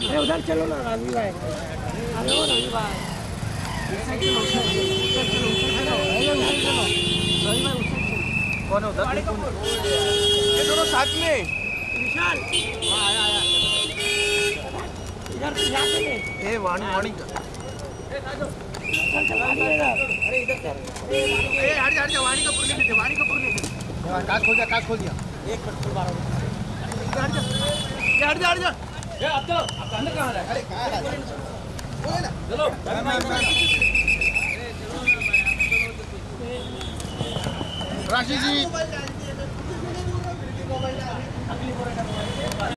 अरे उधर चलो ना राजवी भाई, अरे वो राजवी भाई कौन है उधर? ये दोनों साथ में। विशाल आया इधर से जाते हैं। ए वाणी वाणी चल चल अरे इधर चल। ए हट जा वाणी कपूर ने दे, वाणी कपूर ने दे। काट खोल दिया एक मिनट खुल बार हट जा ये अब तो अब अंदर कहां है? अरे कहां है? चलो राशि जी